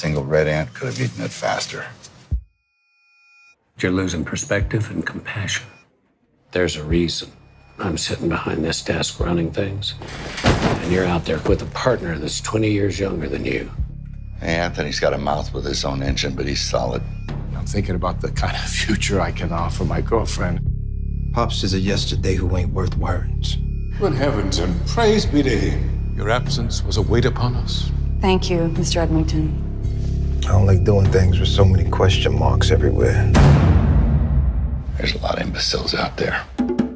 single red ant could have eaten it faster. You're losing perspective and compassion. There's a reason I'm sitting behind this desk running things, and you're out there with a partner that's 20 years younger than you. Hey, Anthony's got a mouth with his own engine, but he's solid. I'm thinking about the kind of future I can offer my girlfriend. Pops is a yesterday who ain't worth words. Good heavens, and praise be to him. Your absence was a weight upon us. Thank you, Mr. Edmonton. I don't like doing things with so many question marks everywhere. There's a lot of imbeciles out there.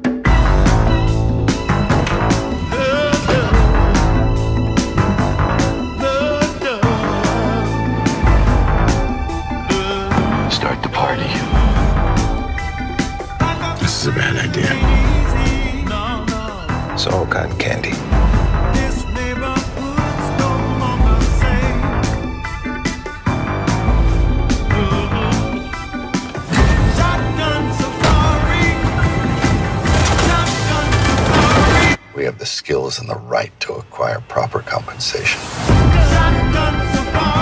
Start the party. This is a bad idea. It's all cotton candy. We have the skills and the right to acquire proper compensation. Shotgun safari.